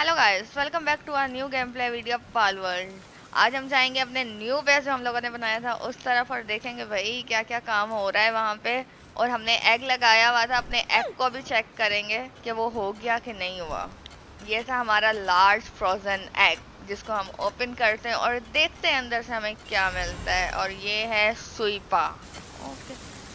Hello guys, welcome back to our new game play video Palworld. आज हम जाएंगे अपने न्यू बेस जो हम लोगों ने बनाया था उस तरफ और देखेंगे भाई क्या क्या काम हो रहा है वहाँ पे। और हमने एग लगाया हुआ था, अपने एग को भी चेक करेंगे कि वो हो गया कि नहीं हुआ। ये था हमारा लार्ज फ्रोजन एग जिसको हम ओपन करते हैं और देखते हैं अंदर से हमें क्या मिलता है। और ये है सुईपा। ओके,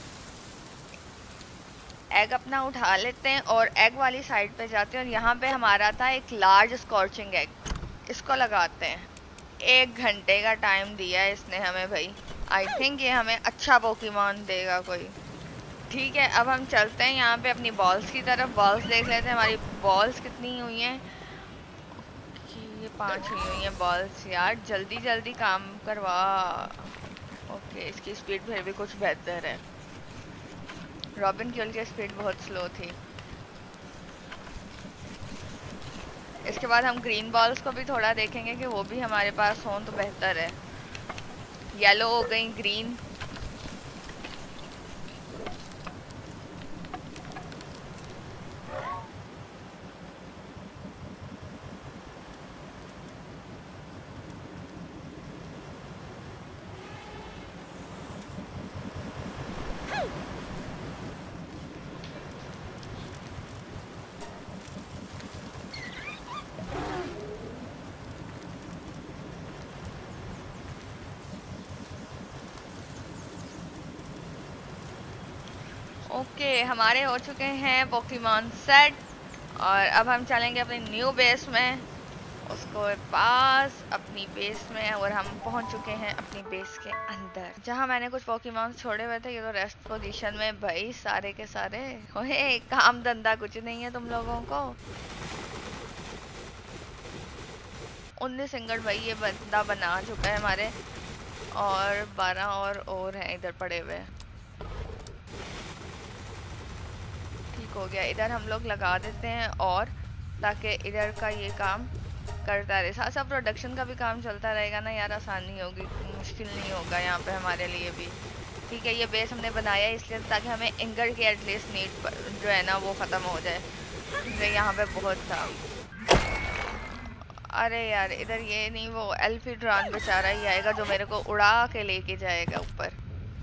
एग अपना उठा लेते हैं और एग वाली साइड पे जाते हैं और यहाँ पे हमारा था एक लार्ज स्कॉर्चिंग एग, इसको लगाते हैं। 1 घंटे का टाइम दिया है इसने हमें भाई। आई थिंक ये हमें अच्छा पोकेमॉन देगा कोई। ठीक है, अब हम चलते हैं यहाँ पे अपनी बॉल्स की तरफ। बॉल्स देख लेते हैं हमारी बॉल्स कितनी हुई हैं। ये 5 हुई हैं बॉल्स। यार जल्दी जल्दी काम करवा। ओके, इसकी स्पीड फिर भी कुछ बेहतर है। रॉबिन की उनकी स्पीड बहुत स्लो थी। इसके बाद हम ग्रीन बॉल्स को भी थोड़ा देखेंगे कि वो भी हमारे पास हों तो बेहतर है। येलो हो गई, ग्रीन। ओके, हमारे हो चुके हैं पोकेमॉन सेट। और अब हम चलेंगे अपने न्यू बेस में, उसको पास अपनी बेस में। और हम पहुंच चुके हैं अपनी बेस के अंदर जहां मैंने कुछ पोकेमॉन छोड़े हुए थे। ये तो रेस्ट पोजीशन में भाई सारे के सारे। ओए, काम धंधा कुछ नहीं है तुम लोगों को। 19 सिंगल भाई ये बंदा बना चुका है हमारे। और 12 और हैं इधर पड़े हुए। हो गया, इधर हम लोग लगा देते हैं और ताकि इधर का ये काम करता रहे। साथ साथ प्रोडक्शन का भी काम चलता रहेगा ना यार, आसानी होगी, मुश्किल नहीं होगा यहाँ पे हमारे लिए भी। ठीक है, ये बेस हमने बनाया इसलिए ताकि हमें इंगर की एटलीस्ट नीड जो है ना वो ख़त्म हो जाए। जो यहाँ पे बहुत था। अरे यार इधर ये नहीं, वो एल्फीड्रॉन बेचारा ही आएगा जो मेरे को उड़ा के लेके जाएगा ऊपर।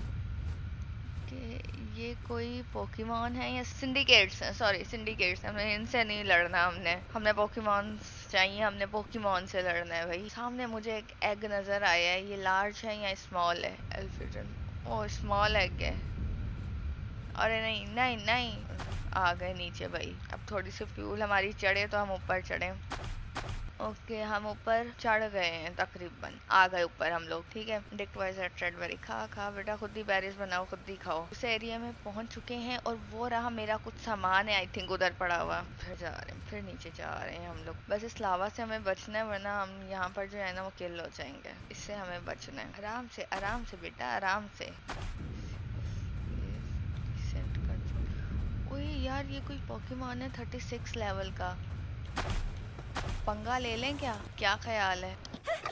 ये कोई पोकेमॉन है या सिंडिकेट्स हैं? सॉरी, सिंडिकेट्स हैं। हमें इनसे नहीं लड़ना, हमने पोकेमॉन चाहिए, हमने पोकेमॉन से लड़ना है भाई। सामने मुझे एक एग नजर आया है, ये लार्ज है या स्मॉल है? एल्फिड्रन, ओ स्मॉल एग है। अरे नहीं नहीं नहीं, आ गए नीचे भाई। अब थोड़ी सी फ्यूल हमारी चढ़े तो हम ऊपर चढ़े। ओके, हम ऊपर चढ़ गए हैं तकरीबन, आ गए ऊपर हम लोग। ठीक है, डिक्टवाइजरी खा खा बेटा, खुद ही बैरिस बनाओ, खुद ही खाओ। उस एरिया में पहुंच चुके हैं और वो रहा मेरा कुछ सामान है आई थिंक उधर पड़ा हुआ। फिर जा रहे हैं, फिर नीचे जा रहे हैं हम लोग। बस इस लावा से हमें बचना है वरना हम यहाँ पर जो है ना वो किल हो जाएंगे। इससे हमें बचना है। आराम से बेटा, आराम से। ओए यार, ये कोई पोकेमॉन है 36 लेवल का। पंगा ले लें क्या? क्या ख्याल है?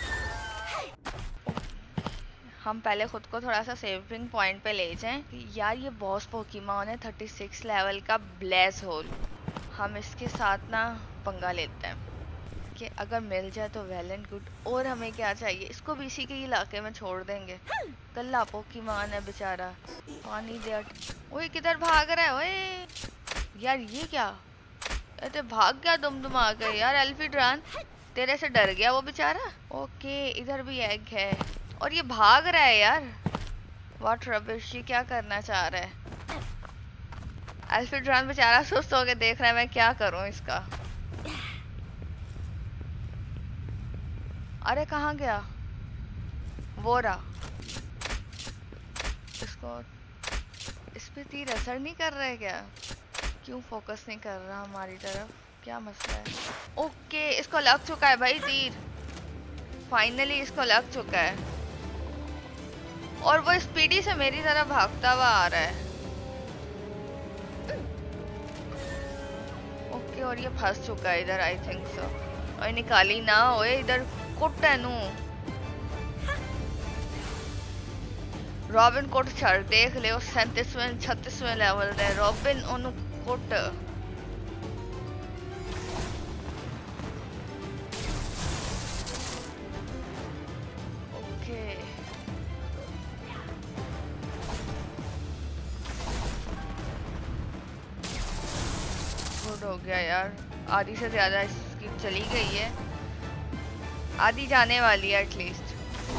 हम पहले खुद को थोड़ा सा सेविंग पॉइंट पे ले जाएं। यार ये बॉस पोकेमॉन है 36 लेवल का, ब्लेज होल। हम इसके साथ ना पंगा लेते हैं कि अगर मिल जाए तो वेल एंड गुड। और हमें क्या चाहिए, इसको भी इसी के इलाके में छोड़ देंगे। कल्ला पोकेमॉन है बेचारा, पानी दे। ओए किधर भाग रहा है? ओए यार ये क्या, अरे भाग गया दुम आ गए यार। एल्फीड्रॉन तेरे से डर गया वो बेचारा। ओके, इधर भी एग है और ये भाग रहा है यार। व्हाट रबिश, ये क्या करना चाह रहा है? एल्फीड्रॉन बेचारा सुस्त होके देख रहा है मैं क्या करूं इसका। अरे कहाँ गया? वो रहा। इसको, इस पे तीर असर नहीं कर रहा है क्या? क्यों फोकस नहीं कर रहा हमारी तरफ? क्या मसला है? ओके, इसको लग चुका है भाई तीर। फाइनली इसको लग चुका है और वो स्पीडी से मेरी तरफ भागता हुआ आ रहा है। ओके, और ये फंस चुका है इधर आई थिंक सो। और निकाली ना ओए, इधर कुट है नू। रॉबिन कोट छड़ देख ले, 37वें 36वें लेवल दे रॉबिन ओनु कोट। हो गया यार, आधी से ज्यादा इसकी चली गई है, आधी जाने वाली है एटलीस्ट।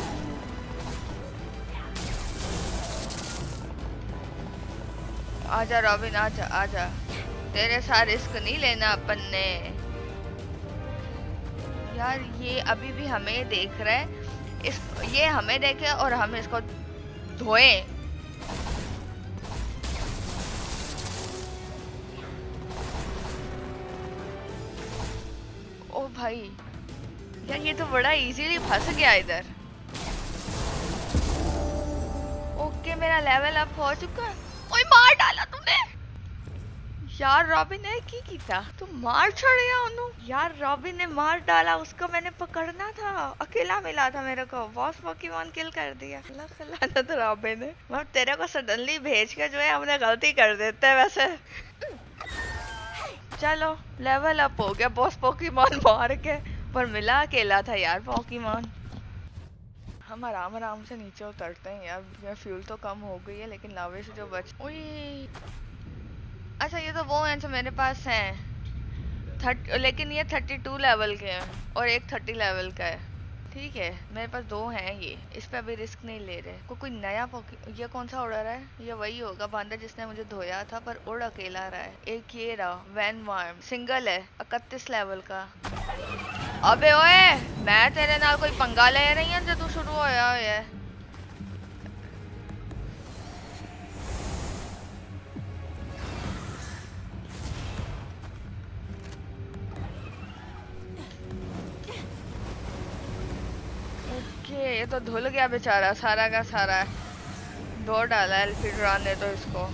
आजा रॉबिन, आजा आजा, तेरे साथ रिस्क नहीं लेना अपन ने। यार ये अभी भी हमें देख रहा है, ये हमें देखे और हम इसको धोए। ओ भाई यार ये तो बड़ा इजीली फंस गया इधर। ओके मेरा लेवल अप हो चुका है। ओए मार डाला तूने यार, रॉबिन ने की था, तू मार छोड़िया उन्होंने यार। रॉबिन ने मार डाला, उसको मैंने पकड़ना था, अकेला मिला था मेरे को, बॉस पोकेमॉन किल कर दिया। लानत रॉबिन ने, मतलब तेरे को सडनली भेज के जो है हमने गलती कर देते हैं वैसे। चलो लेवल अप हो गया बॉस पोकेमॉन मार के, पर मिला अकेला था यार पोकेमॉन। हम आराम आराम से नीचे उतरते हैं यार, फ्यूल तो कम हो गई है लेकिन लावे से जो बच। उई अच्छा ये तो वो हैं जो मेरे पास हैं, लेकिन ये 32 लेवल के हैं और एक 30 लेवल का है। ठीक है मेरे पास 2 हैं ये, इस पे अभी रिस्क नहीं ले रहे। कोई नया ये कौन सा उड़ रहा है? ये वही होगा बंदा जिसने मुझे धोया था, पर उड़ अकेला रहा है। एक ये रहा वैन वार्म, सिंगल है 31 लेवल का। अबे ओए मैं तेरे नाल कोई पंगा ले रही हूं जो तू शुरू होया है। ये तो धुल गया बेचारा सारा का सारा, दो डाला एल्फिड्रॉन ने तो इसको।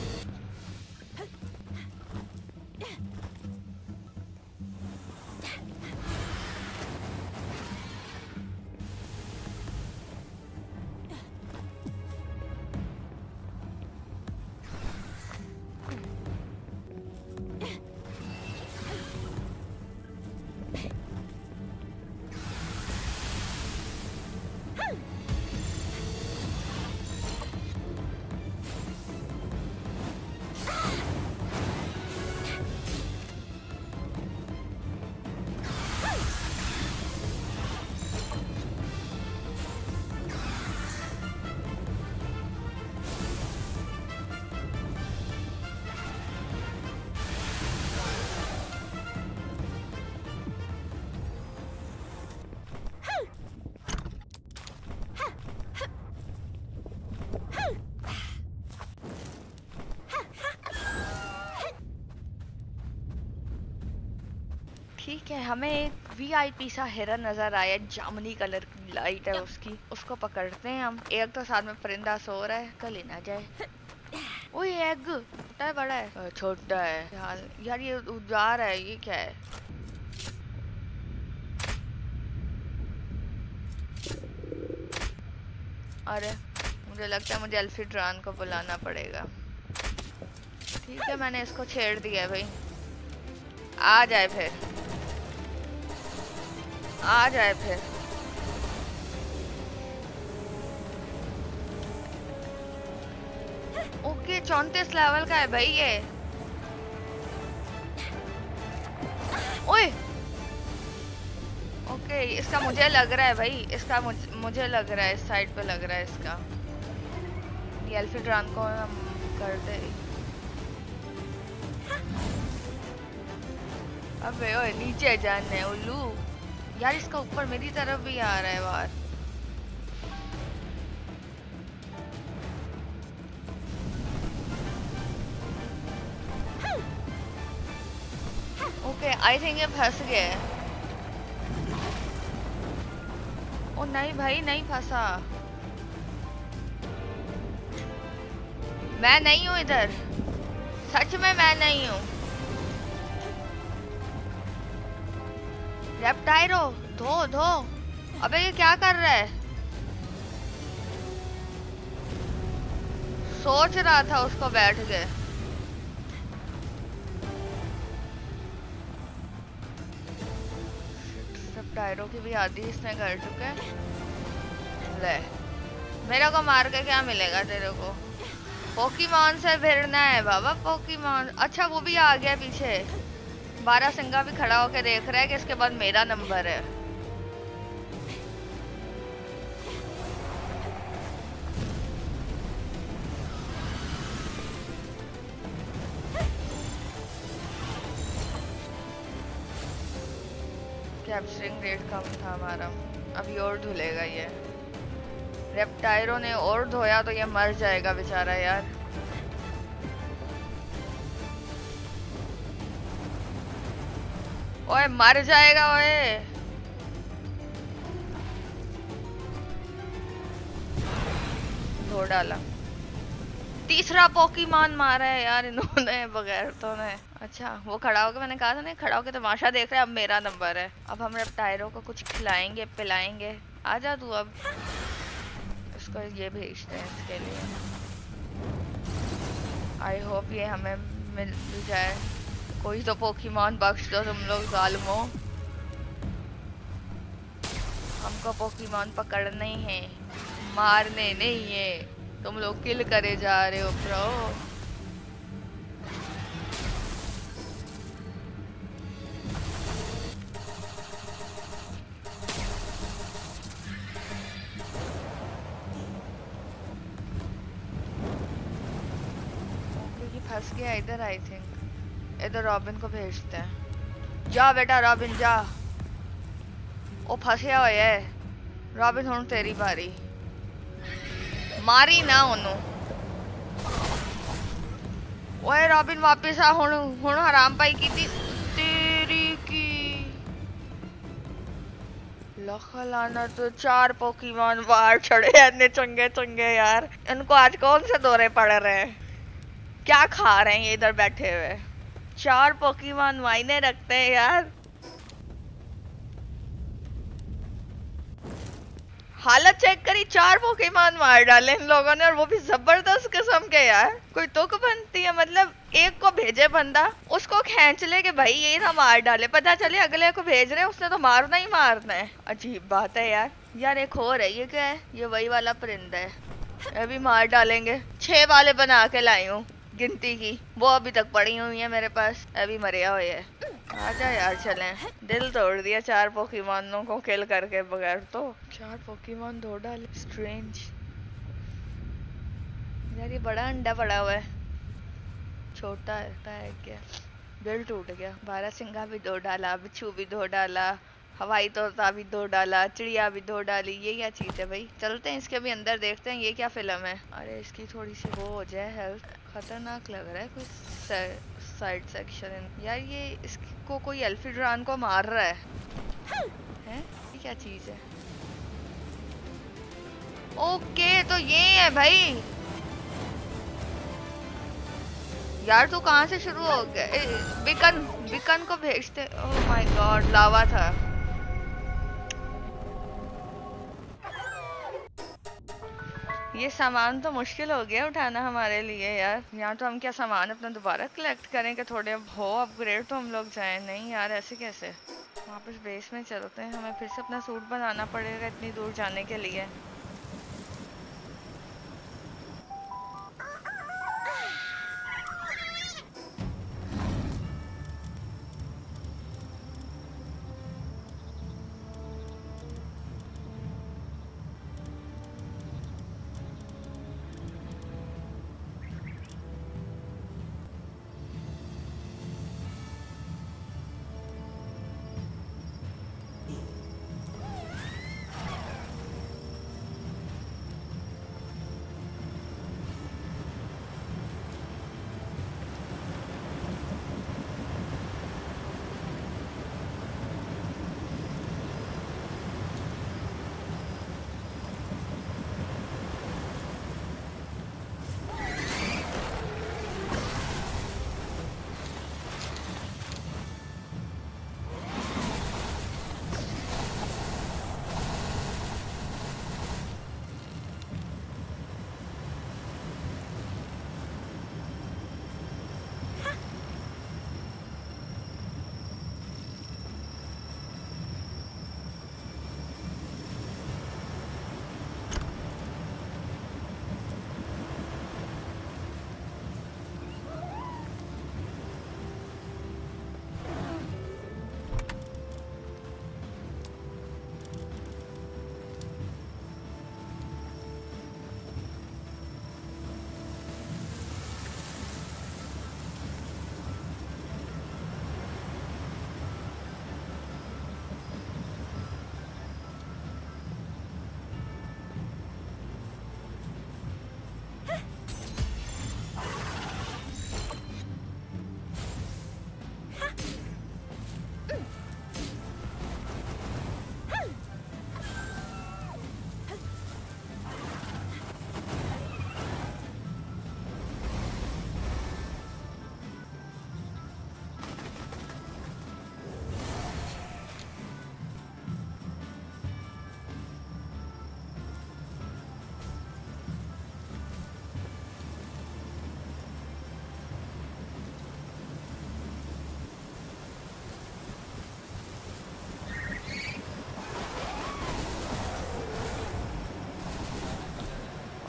ठीक है हमें एक वीआईपी सा हिरन नजर आया, जामुनी कलर की लाइट है उसकी, उसको पकड़ते हैं हम। एक तो साथ में परिंदा सो रहा है, कल ही ना जाए। ओए एग छोटा है बड़ा है? छोटा है यार, ये जा रहा है, ये क्या है? अरे मुझे लगता है मुझे एल्फिड्रॉन को बुलाना पड़ेगा। ठीक है मैंने इसको छेड़ दिया भाई, आ जाए फिर, आ जाए फिर। ओके 34 लेवल का है भाई ये। ओए ओके इसका मुझे लग रहा है भाई, इसका मुझे लग रहा है इस साइड पे लग रहा है इसका। ये एल्फिड्रॉन को हम कर दे। अबे ओए नीचे जाने उल्लू यार, इसका ऊपर मेरी तरफ भी आ रहा है बाहर। ओके आई थिंक ये फंस गया है। ओ नहीं भाई नहीं फंसा, मैं नहीं हूँ इधर, सच में मैं नहीं हूँ। रेप्टाइरो धो धो। अबे ये क्या कर रहा है? सोच रहा था उसको बैठ के। रेप्टाइरो की भी आधी इसने कर चुके हैं। ले मेरे को मार के क्या मिलेगा तेरे को? पोकेमॉन से भिड़ना है बाबा, पोकेमॉन। अच्छा वो भी आ गया पीछे। बारहसिंगा भी खड़ा होकर देख रहा है कि इसके बाद मेरा नंबर है। कैप्चरिंग रेट कम था हमारा, अभी और धुलेगा ये। रेप्टायरो ने और धोया तो ये मर जाएगा बेचारा यार। ओए मर जाएगा ओए। धो डाला। तीसरा पोकीमॉन मारा है यार इन्होंने बगैर तो ने। अच्छा वो खड़ा होकर, मैंने कहा था ना खड़ा होकर तमाशा देख रहे हैं। अब मेरा नंबर है, अब हम रेप्टायरो को कुछ खिलाएंगे पिलाएंगे। आजा तू अब। इसको ये भेजते हैं इसके लिए। आई होप ये हमें मिल जाए। कोई तो पोकीमॉन बख्श दो तुम लोग जालिमो। हमको पोकीमॉन पकड़ने ही है, मारने नहीं है। तुम लोग किल करे जा रहे हो ब्रो। क्योंकि फंस गया इधर। आई थिंक इधर रॉबिन को भेजते हैं। जा बेटा रॉबिन जा। ओ फंसया हुआ है रॉबिन। हुण तेरी बारी। मारी ना ओनू। ओए रॉबिन वापस आ। हुण हराम पाई की तेरी की। लखा लाना तो 4 पोकीमॉन बाहर चढ़े इतने चंगे चंगे यार। इनको आज कौन से दौरे पड़ रहे हैं? क्या खा रहे हैं ये इधर बैठे हुए? 4 पोकीमॉन मायने रखते हैं यार। हालत चेक करी, 4 पोकेमॉन मार डाले इन लोगों ने, और वो भी जबरदस्त किस्म के यार। कोई तुक बनती है? मतलब एक को भेजे बंदा, उसको खींच ले कि भाई ये ना मार डाले, पता चले अगले को भेज रहे उसने तो मारना ही मारना है। अजीब बात है यार। यार एक और है, ये क्या है? ये वही वाला परिंदा है, ये भी मार डालेंगे। 6 वाले बना के लाई हूँ गिनती की, वो अभी तक पड़ी हुई है मेरे पास, अभी मरिया हुई है। आजा यार चलें। दिल तोड़ दिया 4 पोकीमॉनों को किल करके बगैर। तो 4 पोकीमॉन धो डाले। स्ट्रेंज यार, ये बड़ा अंडा पड़ा हुआ है। छोटा है क्या? दिल टूट गया। बारहसिंगा भी धो डाला, बिच्छू भी धो डाला, हवाई तोता भी धो डाला, चिड़िया भी धो डाली। ये क्या चीज है भाई? चलते हैं इसके भी अंदर, देखते हैं ये क्या फिल्म है। अरे इसकी थोड़ी सी वो हो जाए हेल्थ। खतरनाक लग रहा है कुछ साइड सेक्शन यार। ये इसको कोई एल्फीड्रान को मार रहा है। ये क्या चीज है? ओके तो ये है भाई। यार तू कहाँ से शुरू हो गया? बिकन को भेजते। ओह माय गॉड, लावा था। ये सामान तो मुश्किल हो गया उठाना हमारे लिए यार। यहाँ तो हम क्या सामान अपना दोबारा कलेक्ट करें कि थोड़े हो अपग्रेड तो हम लोग जाएं? नहीं यार ऐसे कैसे। वापस बेस में चलते हैं, हमें फिर से अपना सूट बनाना पड़ेगा इतनी दूर जाने के लिए।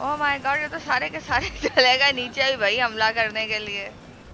ओह माय गॉड, ये तो सारे के सारे चले गए नीचे भी भाई हमला करने के लिए।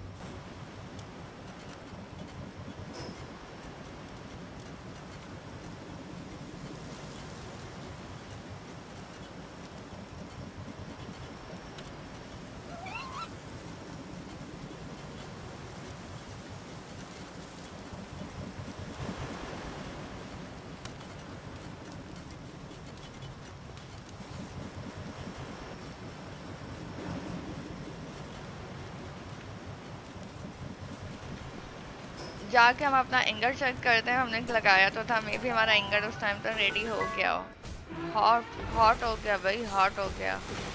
जाके हम अपना एंगर चेक करते हैं, हमने लगाया तो था, मे भी हमारा एंगर उस टाइम तक रेडी हो गया हो। हॉट हॉट हो गया भाई, हॉट हो गया।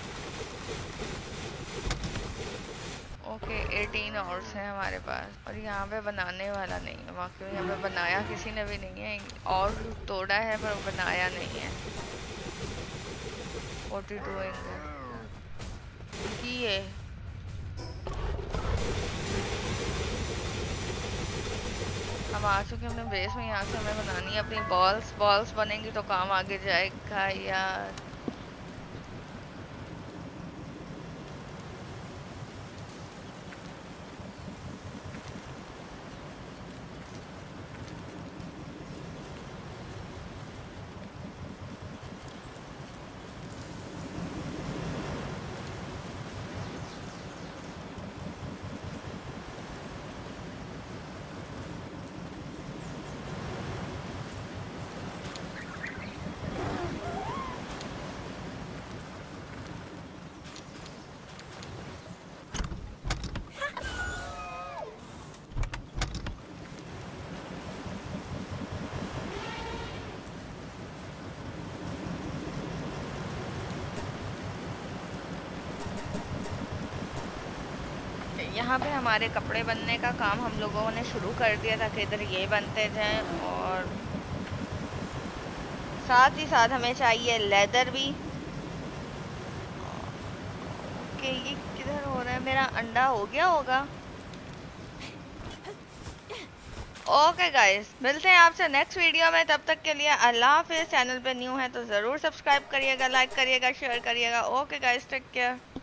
ओके 18 आवर्स है हमारे पास, और यहाँ पे बनाने वाला नहीं है, वाकई यहाँ पे बनाया किसी ने भी नहीं है, और तोड़ा है पर बनाया नहीं है। 42 एंगर की है। हम आ चुके हैं अपने बेस में, यहाँ से हमें बनानी है अपनी बॉल्स। बॉल्स बनेंगी तो काम आगे जाएगा यार। यहाँ पे हमारे कपड़े बनने का काम हम लोगों ने शुरू कर दिया था कि इधर ये बनते जाएं, और साथ ही साथ हमें चाहिए लेदर भी। ओके ये किधर हो रहा है? मेरा अंडा हो गया होगा। ओके गाइस, मिलते हैं आपसे नेक्स्ट वीडियो में, तब तक के लिए अल्लाह हाफिज़। चैनल पे न्यू है तो ज़रूर सब्सक्राइब करिएगा, लाइक करिएगा, शेयर करिएगा। Okay guys, take care.